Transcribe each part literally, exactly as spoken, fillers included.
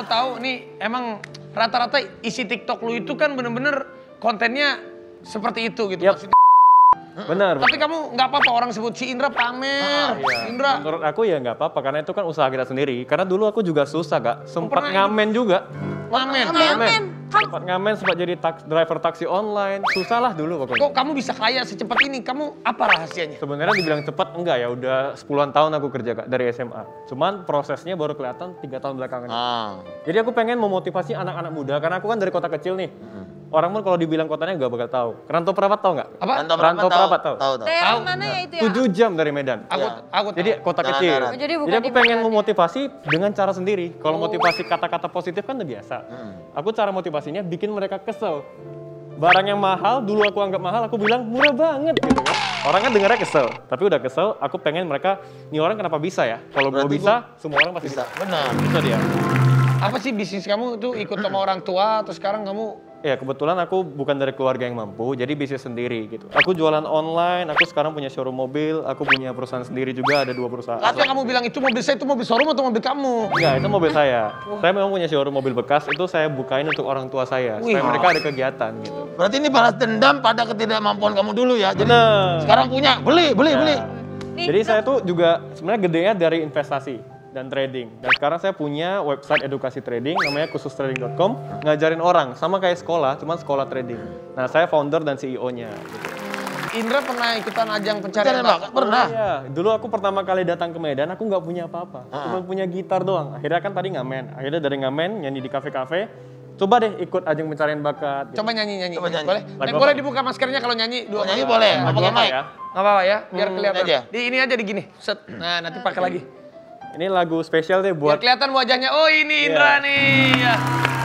mau tahu nih, emang rata-rata isi TikTok lu itu kan bener-bener kontennya seperti itu gitu Yep. maksudnya. Benar. Tapi kamu nggak apa-apa orang sebut si Indra pamer. Ah, iya. Indra. Menurut aku ya nggak apa-apa karena itu kan usaha kita sendiri. Karena dulu aku juga susah kak, sempat pernah ngamen juga. Pamer. Ngamen. Sempat ngamen, sempat jadi taks, driver taksi online. Susah lah dulu pokoknya. Kok kamu bisa kaya secepat ini? Kamu apa rahasianya? Sebenarnya dibilang cepat enggak ya, udah sepuluhan tahun aku kerja kak dari S M A. Cuman prosesnya baru kelihatan tiga tahun belakangan. Ah. Jadi aku pengen memotivasi anak-anak muda karena aku kan dari kota kecil nih. Mm-hmm. Orang pun kalau dibilang kotanya nggak bakal tahu. Rantau Perapat tahu nggak? Apa? Rantau Rantau Perapat tahu. Tahu, tahu. Daerah mana ya itu ya? tujuh jam dari Medan. Aku, Ya. aku tahu. Jadi kota Jalan kecil. darat. Oh, jadi bukan Jadi aku di pengen Medan ya? memotivasi dengan cara sendiri. Kalau Oh. motivasi kata-kata positif kan udah biasa. Hmm. Aku cara motivasinya bikin mereka kesel. Barang yang mahal, dulu aku anggap mahal, aku bilang murah banget gitu kan. Orangnya dengarnya kesel, tapi udah kesel, aku pengen mereka, nih orang kenapa bisa ya? Kalau gue Berarti bisa, semua orang pasti bisa. Bisa, benar. Itu dia. Apa sih bisnis kamu tuh ikut sama orang tua atau sekarang kamu? Ya kebetulan aku bukan dari keluarga yang mampu, jadi bisnis sendiri gitu. Aku jualan online, aku sekarang punya showroom mobil, aku punya perusahaan sendiri juga, ada dua perusahaan. Atau kamu bilang itu mobil saya, itu mobil showroom atau mobil kamu? Enggak, itu mobil saya. Saya memang punya showroom mobil bekas, itu saya bukain untuk orang tua saya, supaya Wih. mereka ada kegiatan gitu. Berarti ini balas dendam pada ketidakmampuan kamu dulu ya. Jadi Bener. sekarang punya, beli, beli, Ya. beli. Nih, Jadi saya tuh juga sebenarnya gedenya dari investasi dan trading. Dan sekarang saya punya website edukasi trading namanya khusus trading dot com, ngajarin orang sama kayak sekolah, cuman sekolah trading. Nah, saya founder dan C E O-nya gitu. Indra pernah ikutan ajang pencarian Pencarian bakat? bakat, pernah. Iya, dulu aku pertama kali datang ke Medan, aku nggak punya apa-apa, Ah. cuma punya gitar doang. Akhirnya kan tadi ngamen, akhirnya dari ngamen nyanyi di kafe-kafe. Coba deh ikut ajang pencarian bakat. Gitu. Coba nyanyi-nyanyi. Coba nyanyi. Boleh? Lagu Eh, apa? boleh dibuka maskernya kalau nyanyi dua Nyanyi kali. boleh. Lagu Pakai apa mic. ya? Nggak apa-apa ya, biar Hmm, kelihatan. aja. Di ini aja di gini. Set. Nah, nanti pakai lagi. Ini lagu spesial deh Biar buat kelihatan wajahnya. Oh, ini Indra Iya. nih. Ya.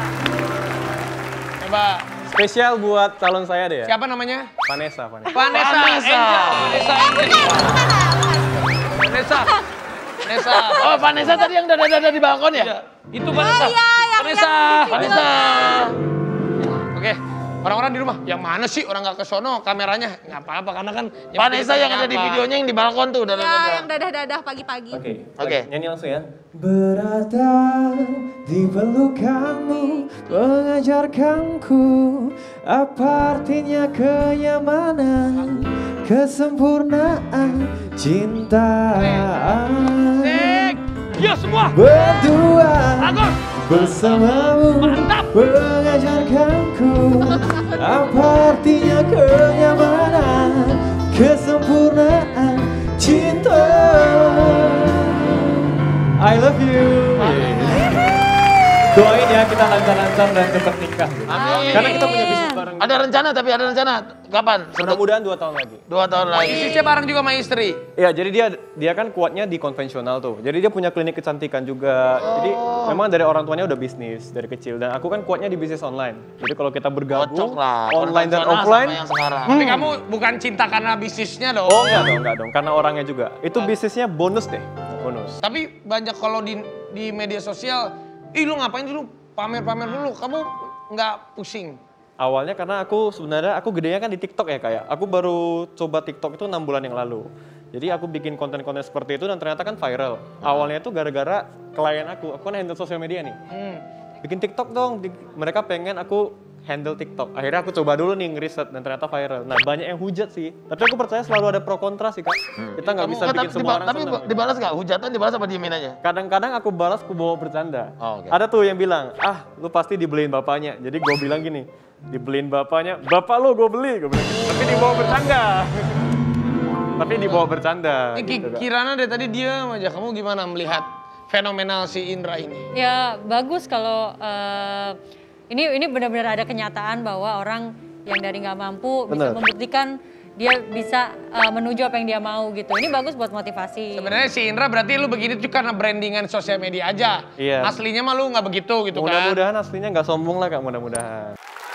Coba. spesial buat calon saya deh ya. Siapa namanya? Vanessa, Vanessa. Vanessa. Vanessa. Angel. Vanessa. Angel. Vanessa. Vanessa. Oh, Vanessa tadi yang dada-dada di balkon ya? Iya. Itu Vanessa. Oh, iya, yang- Vanessa. yang- Vanessa. Oke. Orang-orang di rumah, yang mana sih orang nggak ke sono kameranya? Nggak apa-apa, karena kan... Vanessa yang ada di apa. videonya yang di balkon tuh ya dada-dada. yang dadah-dadah pagi-pagi. Oke, Oke. nyanyi langsung ya. Berada di pelukanmu, mengajarkanku apa artinya kenyamanan, kesempurnaan, cinta. Sik. Yo semua. Berdua Bagus. bersamamu, Mantap. mengajarkanku apa artinya kenyamanan, kesempurnaan, cinta. I love you. Doain ya kita lancar-lancar dan cepat nikah. Amin. Karena kita punya bisnis bareng. Ada rencana tapi ada rencana kapan? Mudah-mudahan dua tahun lagi. Dua tahun lagi. Bisnisnya bareng juga sama istri. Ya, jadi dia dia kan kuatnya di konvensional tuh. Jadi dia punya klinik kecantikan juga. Jadi memang dari orang tuanya udah bisnis dari kecil dan aku kan kuatnya di bisnis online. Jadi kalau kita bergabung Cocok lah. online dan konvensional offline. sama yang sekarang. Tapi kamu bukan cinta karena bisnisnya dong. Oh enggak dong, enggak dong, karena orangnya juga. Itu bisnisnya bonus deh, bonus. Tapi banyak kalau di di media sosial, ih lu ngapain dulu pamer-pamer dulu, kamu nggak pusing. Awalnya karena aku sebenarnya aku gedenya kan di TikTok ya kayak. Aku baru coba TikTok itu enam bulan yang lalu. Jadi aku bikin konten-konten seperti itu dan ternyata kan viral. Awalnya itu gara-gara klien aku, aku kan handle sosial media nih. Hmm. Bikin TikTok dong, Di- mereka pengen aku handle TikTok. Akhirnya aku coba dulu nih ngeriset dan ternyata viral. Nah banyak yang hujat sih, tapi aku percaya selalu ada pro kontra sih kak. Kita nggak Kamu- bisa Nggak, bikin tapi, semua diba- orang tapi senang. dibalas nggak? Hujatan dibalas apa diemin aja? Kadang-kadang aku balas, aku bawa bercanda. Oh, oke. Ada tuh yang bilang, ah lu pasti dibeliin bapaknya. Jadi gue bilang gini, dibeliin bapaknya, bapak lu gue beli. Gue bilang, tapi dibawa bercanda. Tapi dibawa bercanda. Ini gitu, Ki- Kak. Kirana dari tadi diam aja, kamu gimana melihat fenomenal si Indra ini? Ya bagus kalau eh, ini ini benar-benar ada kenyataan bahwa orang yang dari nggak mampu bisa Bener. membuktikan dia bisa eh, menuju apa yang dia mau gitu. Ini bagus buat motivasi. Sebenarnya si Indra berarti lu begini tuh karena brandingan sosial media aja. Iya. Aslinya mah lu nggak begitu gitu kan? Mudah-mudahan aslinya nggak sombong lah kak, mudah-mudahan.